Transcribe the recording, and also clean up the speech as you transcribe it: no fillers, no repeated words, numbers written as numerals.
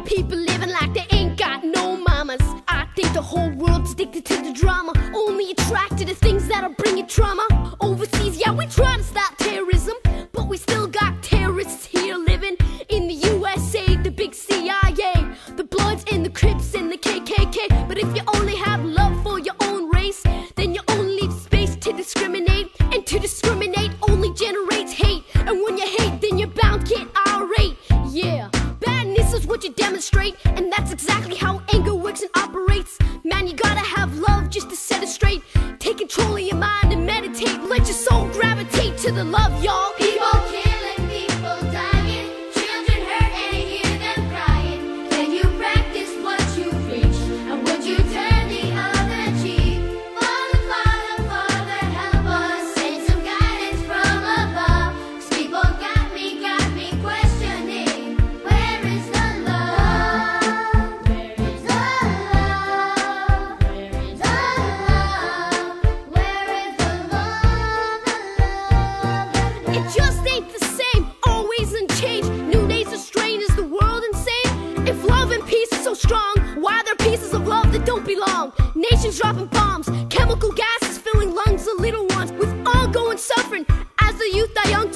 People living like they ain't got no mamas. I think the whole world's addicted to the drama, only attracted to things that'll bring you trauma. Overseas, yeah, we try to stop terrorism, but we still got terrorists here living in the USA, the big CIA, the Bloods and the Crips and the KKK. But if you only have love for your own race, then you only leave space to discriminate, and to discriminate only generates hate. And when you hate, then you're bound to get irate. Yeah, badness is what you demonstrate, and that's exactly how anger works and operates. Man, you gotta have love just to set it straight. Take control of your mind and meditate. Let your soul gravitate to the love, y'all. People killing, people dying, children hurt and you hear them crying. Can you practice what you preach? And would you turn the other cheek? Father, Father, Father, help us. Send some guidance from above. 'Cause people got me questioning. Where is the love? Where is the love? Where is the love? Where is the love? It just ain't the same, always unchanged. New days are strange, is the world insane? If love and peace is so strong, why are there pieces of love that don't belong? Nations dropping bombs, chemical gases filling lungs of little ones, with ongoing suffering. As the youth die young,